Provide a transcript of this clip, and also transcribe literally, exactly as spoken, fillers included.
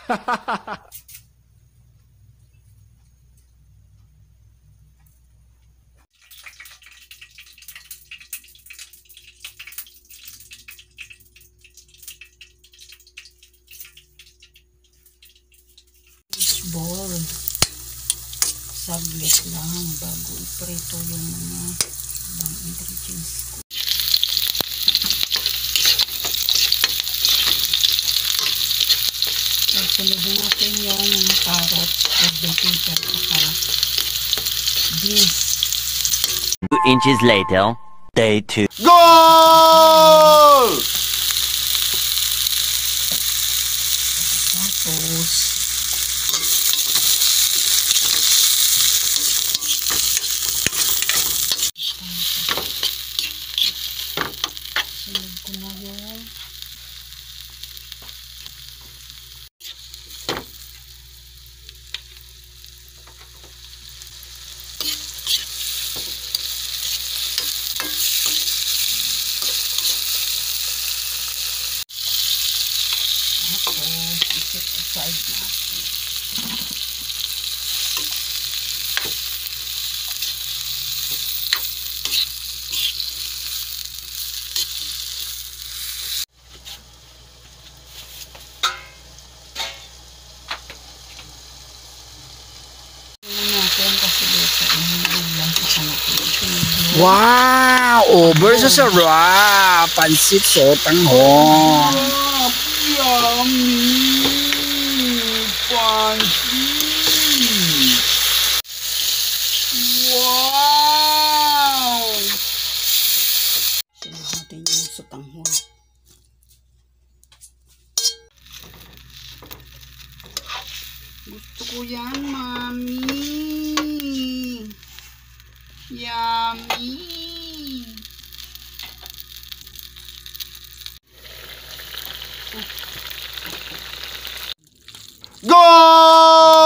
Ball. Saglit lang bago iprito yung mga ibang ingredients ko. Sunodin natin yung carrot, red bell pepper, at beans. Two inches later, day two. Goal! Tapos, sunod ko na yung set aside natin. Wow! Over sa sarap! Pansit sotang ho! Yummy! Pansit! Wow! Sunod natin yung sotanghon. Gusto ko yan, mami! Yummy! Goal!